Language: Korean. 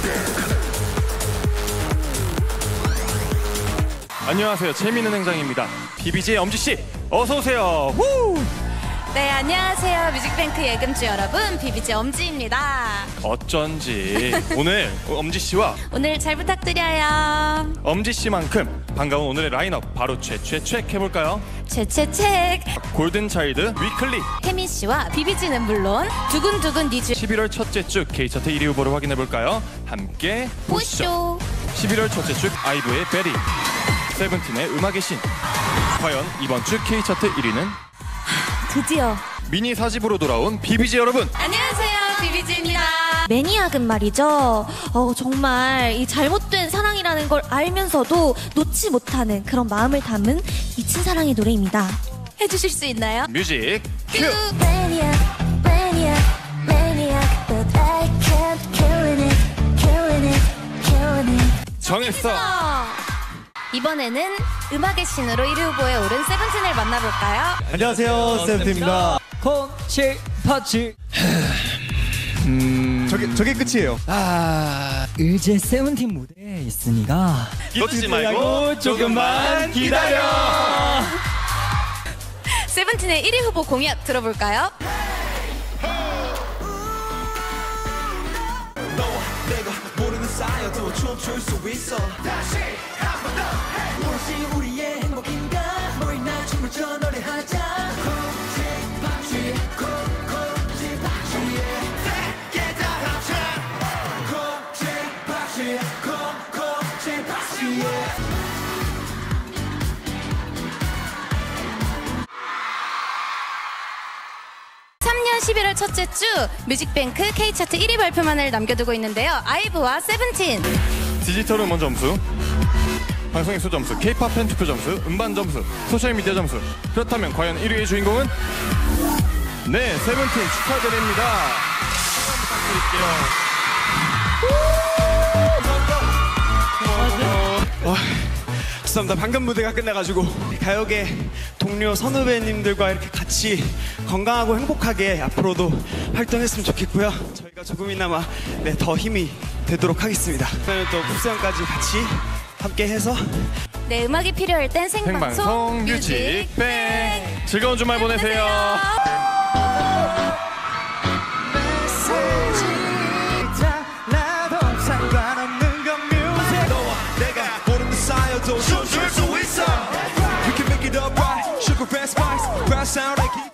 안녕하세요. 재미있는 행장입니다. BBG의 엄지씨 어서오세요. 후! 네, 안녕하세요. 뮤직뱅크 예금주 여러분, BBG 엄지입니다. 어쩐지 오늘 엄지씨와 오늘 잘 부탁드려요. 엄지씨만큼 반가운 오늘의 라인업 바로 최최책 해볼까요? 최최책 골든차일드 위클리 혜미씨와 BBG는 물론 두근두근 니즈 11월 첫째 주 K차트 1위 후보를 확인해볼까요? 함께 보시죠. 보쇼. 11월 첫째 주 아이브의 베리, 세븐틴의 음악의 신. 과연 이번 주 K차트 1위는? 드디어 미니 4집으로 돌아온 BBG 여러분, 안녕하세요. BBG입니다. 매니악은 말이죠. 정말 이 잘못된 사랑이라는 걸 알면서도 놓지 못하는 그런 마음을 담은 미친 사랑의 노래입니다. 해주실 수 있나요? 뮤직 큐! Maniac, maniac, maniac, but I can't killing it, killing it, killing it. 정했어. 이번에는 음악의 신으로 1위 후보에 오른 세븐틴을 만나볼까요? 안녕하세요, 세븐틴입니다. 콘치 파치. 저게 끝이에요. 이제 세븐틴 무대에 있으니까 놓치지 말고 조금만 기다려. 세븐틴의 1위 후보 공약 들어볼까요? 내가 모르는 사이어도 춤출 수 있어. 다시 한 번 더 해. 무엇이 우리의 행복인가? 너희 나 춤을 춰 노래하자. 콕지박쥐 콕콕지박쥐 세게 다 합쳐. 콕지박쥐 콕콕지박쥐 3년 11월 첫째 주 뮤직뱅크 K차트 1위 발표만을 남겨두고 있는데요. 아이브와 세븐틴. 디지털 음원 점수, 방송인수 점수, K-팝 팬 투표 점수, 음반 점수, 소셜미디어 점수. 그렇다면 과연 1위의 주인공은? 네, 세븐틴 축하드립니다. 죄송합니다. 방금 무대가 끝나가지고 가요계 동료 선후배님들과 이렇게 같이 건강하고 행복하게 앞으로도 활동했으면 좋겠고요. 저희가 조금이나마 더 힘이 되도록 하겠습니다. 그러면 또 국수형까지 같이 함께해서 네, 음악이 필요할 땐 생방송 생방송 뮤직뱅. 즐거운 주말 보내세요. 나도 상관없는 건 뮤직. 너와 내가 모르는 사이어도 춤출 수 있어. We can make it up right. Sugar fast spice, brass sound like